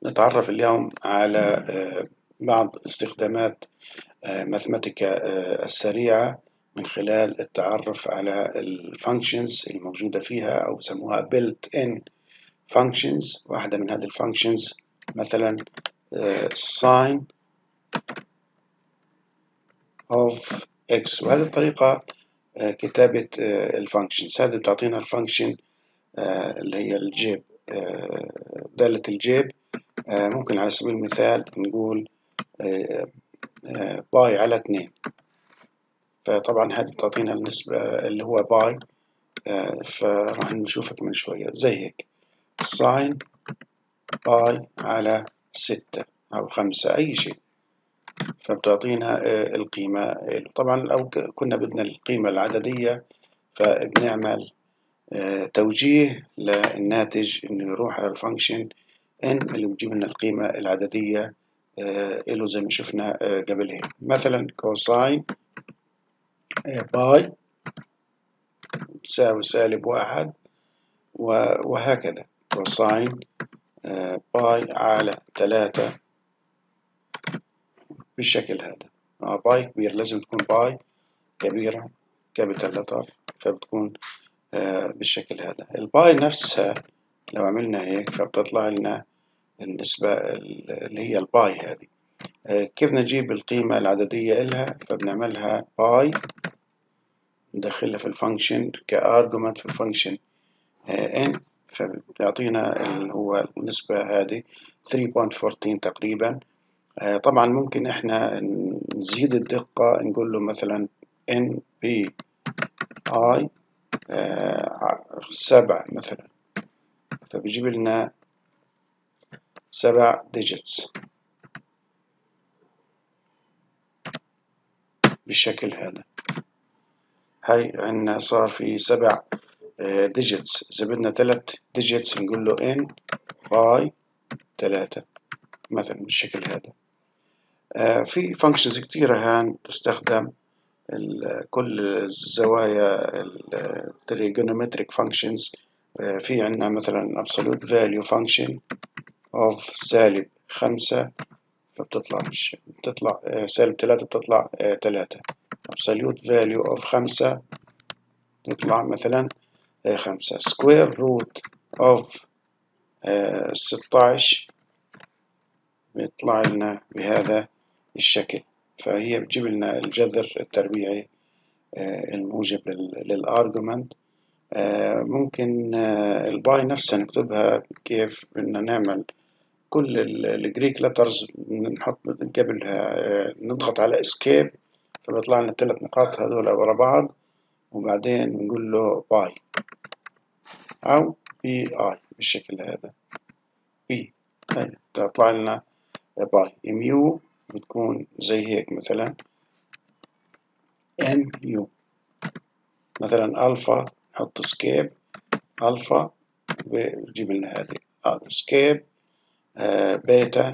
نتعرف اليوم على بعض استخدامات ماثماتيكا السريعة من خلال التعرف على الفانكشنز الموجودة فيها أو بسموها built in functions. واحدة من هذه الفانكشنز مثلا sin of x، وهذه الطريقة كتابة الفانكشنز. هذه بتعطينا الفانكشن اللي هي الجيب، دالة الجيب. ممكن على سبيل المثال نقول باي على 2، فطبعا هذه بتعطينا النسبة اللي هو باي، فراح نشوفها كمان شوية زي هيك ساين باي على 6 أو 5 أي شيء، فبتعطينا القيمة. طبعا لو كنا بدنا القيمة العددية فبنعمل توجيه للناتج إنه يروح على الفانكشن n اللي بتجيب لنا القيمة العددية له زي ما شفنا قبل هيك. مثلا كوساين باي تساوي -1، وهكذا كوساين باي على 3 بالشكل هذا. باي كبير لازم تكون باي كبيرة كابيتال لتر، فبتكون بالشكل هذا. الباي نفسها لو عملنا هيك فبتطلع لنا النسبة اللي هي الباي هذه. كيف نجيب القيمة العددية إلها؟ فبنعملها باي ندخلها في الفانكشن كارجومنت في الفانكشن n، فبيعطينا اللي هو النسبة هذه 3.14 تقريبا. طبعا ممكن احنا نزيد الدقة، نقول له مثلا n b i 7 مثلا، فبيجيب لنا 7 digits بالشكل هذا. هاي عندنا صار في 7 digits. إذا بدنا 3 digits نقول له n by 3 مثلا بالشكل هذا. في functions كتيرة هان تستخدم كل الزوايا trigonometric functions. في عندنا مثلا absolute value function of -5، فبتطلع بتطلع -3 بتطلع 3. absolute value of 5 تطلع مثلا 5. square root of 16 بيطلع لنا بهذا الشكل، فهي بتجيب لنا الجذر التربيعي الموجب للارجمنت. ممكن الباي نفسها نكتبها كيف؟ بدنا نعمل كل الجريك لترز نحط قبلها نضغط على اسكيب، فبيطلع لنا 3 نقاط هذول ورا بعض، وبعدين نقول له باي أو بي آي بالشكل هذا. بي تطلع لنا باي. ميو بتكون زي هيك مثلا ام يو. مثلا ألفا نحط سكيب ألفا بجيب لنا هذه سكيب بيتا،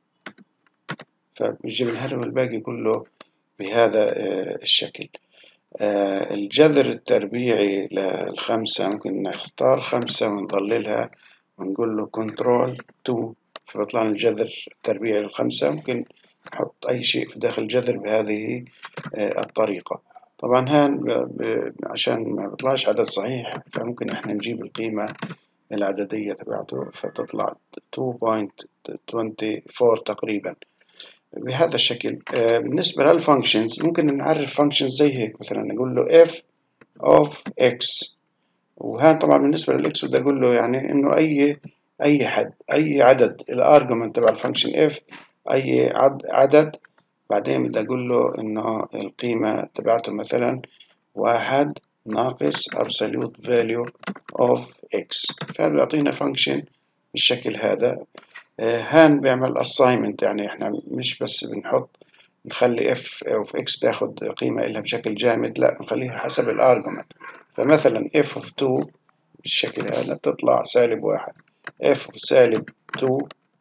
فبيجيب لنا هذا والباقي كله بهذا الشكل. الجذر التربيعي للخمسة ممكن نختار 5 ونظللها ونقول له كنترول 2، فبيطلع لنا الجذر التربيعي للخمسة. ممكن نحط أي شيء في داخل الجذر بهذه الطريقة. طبعا هان عشان ما بيطلعش عدد صحيح فممكن احنا نجيب القيمة العددية تبعته، فبتطلع 2.24 تقريبا بهذا الشكل. بالنسبة للفانكشنز ممكن نعرف فانكشنز زي هيك، مثلا نقول له f of x، وهان طبعا بالنسبة للإكس بدي أقول له يعني إنه أي عدد الارجيومنت تبع الفانكشن f أي عدد، بعدين بدي أقول له إنه القيمة تبعته مثلا 1 ناقص absolute value of x، فبيعطينا فانكشن بالشكل هذا. هان بيعمل assignment، يعني احنا مش بس نخلي f of x تاخد قيمة إلها بشكل جامد، لا نخليها حسب الارجمنت. فمثلا f of 2 بالشكل هذا بتطلع -1، f of -2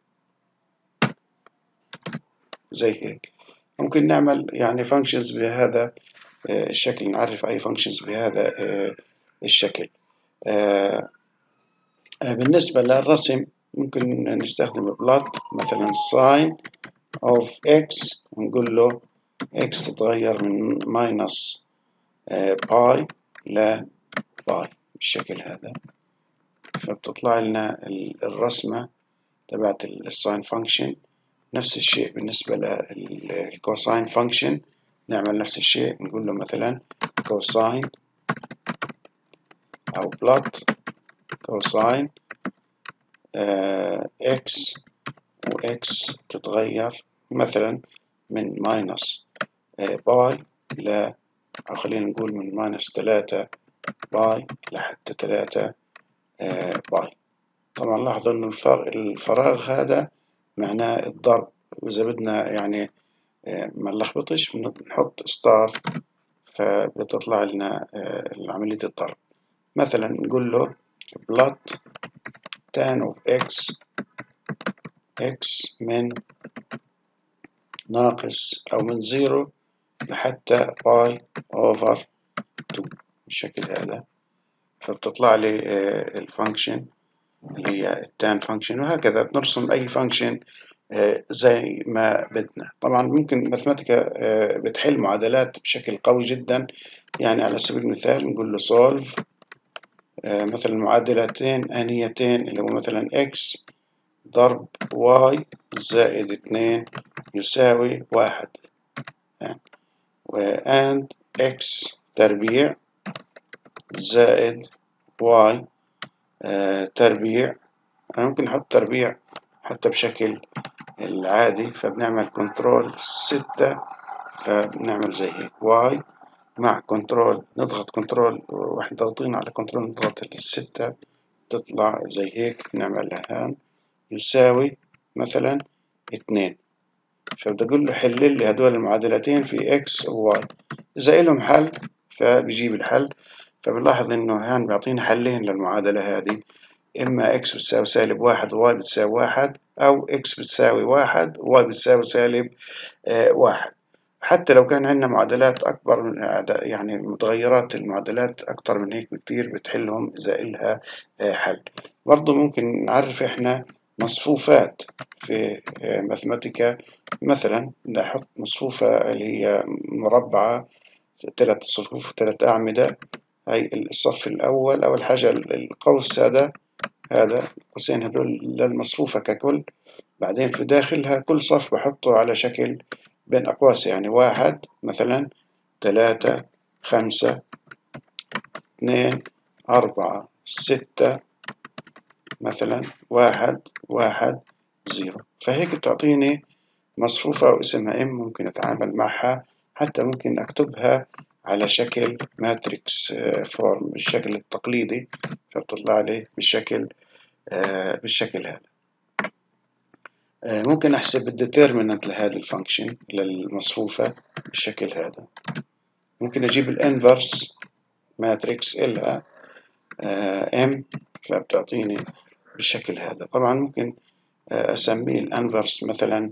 زي هيك. ممكن نعمل يعني functions بهذا الشكل، نعرف أي functions بهذا الشكل. بالنسبة للرسم ممكن نستخدم بلوت مثلا sign of x ونقول له x تتغير من ماينس باي ل باي بالشكل هذا. فبتطلع لنا الرسمة تبعت الساين فانكشن. نفس الشيء بالنسبة للكوساين فانكشن، نعمل نفس الشيء، نقول له مثلا كوساين أو بلوت كوساين x، وx تتغير مثلا من ماينس باي ل، أو خلينا نقول من ماينس 3 باي لحتى 3 باي. طبعا لاحظوا إنه الفراغ هذا معناه الضرب، وإذا بدنا يعني ما نلخبطش بنحط ستار فبتطلع لنا عملية الضرب. مثلا نقول له plot tan of x من ناقص أو من 0 لحتى باي أوفر 2 بالشكل هذا. فبتطلع لي الفانكشن اللي هي التان فانكشن، وهكذا بنرسم أي فانكشن زي ما بدنا. طبعا ممكن ماثماتيكا بتحل معادلات بشكل قوي جدا. يعني على سبيل المثال نقول له solve مثلا معادلتين آنيتين اللي هو مثلا x ضرب y زائد 2 يساوي 1 يعني، and x تربيع زائد y تربيع. أنا ممكن نحط تربيع حتى بشكل العادي، فبنعمل كنترول 6 فبنعمل زي هيك y مع كنترول، نضغط كنترول واحنا ضاغطين على كنترول نضغط 6 تطلع زي هيك، نعملها هان يساوي مثلا 2. فبدي أقول له حل لي هدول المعادلتين في x و y، إذا إلهم حل فبيجيب الحل. فبنلاحظ إنه هان بيعطينا حلين للمعادلة هذه، إما x بتساوي سالب 1 و y بتساوي 1، أو x بتساوي 1 و y بتساوي سالب 1. حتى لو كان عندنا معادلات أكبر من يعني متغيرات المعادلات أكتر من هيك بكتير بتحلهم إذا إلها حل. برضو ممكن نعرف إحنا مصفوفات في ماثماتيكا. مثلا نحط مصفوفة اللي هي مربعة 3 صفوف 3 أعمدة. هاي الصف الأول، أول حاجة القوس هذا القوسين هدول للمصفوفة ككل. بعدين في داخلها كل صف بحطه على شكل بين أقواس، يعني 1 مثلا 3 5 2 4 6 مثلا 1 1 0. فهيك بتعطيني مصفوفة واسمها M. ممكن أتعامل معها، حتى ممكن أكتبها على شكل ماتريكس فورم بالشكل التقليدي، فبتطلع لي بالشكل هذا. ممكن أحسب الديترمينانت لهذه الفانكشن للمصفوفة بالشكل هذا. ممكن أجيب الانفرس ماتريكس إلها M فبتعطيني بالشكل هذا. طبعا ممكن أسميه الانفرس مثلا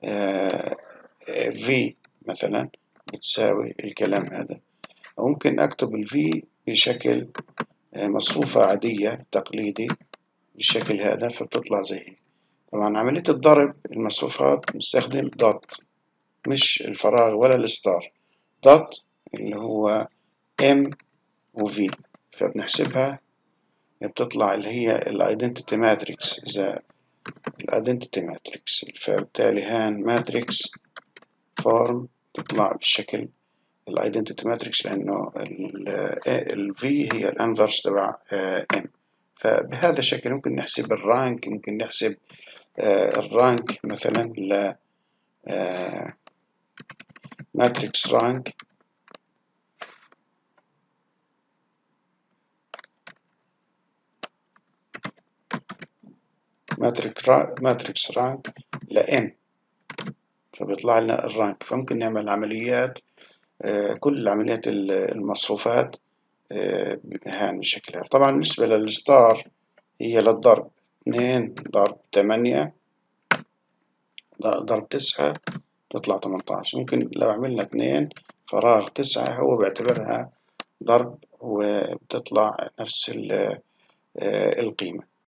V مثلا بتساوي الكلام هذا، أو ممكن أكتب ال V بشكل مصفوفة عادية تقليدي بالشكل هذا فبتطلع زي هيك. طبعا عملية الضرب المصفوفات نستخدم دوت، مش الفراغ ولا الستار. دوت اللي هو M و V، فبنحسبها بتطلع اللي هي الايدنتيتي ماتريكس. إذا الايدنتيتي ماتريكس فبالتالي هان ماتريكس فورم تطلع بالشكل الايدنتيتي ماتريكس، لأنه ال V هي الانفرس تبع M. فبهذا الشكل ممكن نحسب الرانك. ممكن نحسب الرانك مثلا ل ماتريكس رانك ماتريكس رانك ل M، فبيطلع لنا الرانك. فممكن نعمل عمليات كل عمليات المصفوفات هان بالشكل هذا. طبعا بالنسبة للستار هي للضرب 2 ضرب 8 ضرب 9 تطلع 18. ممكن لو عملنا 2 فراغ 9 هو بيعتبرها ضرب وبتطلع نفس القيمة.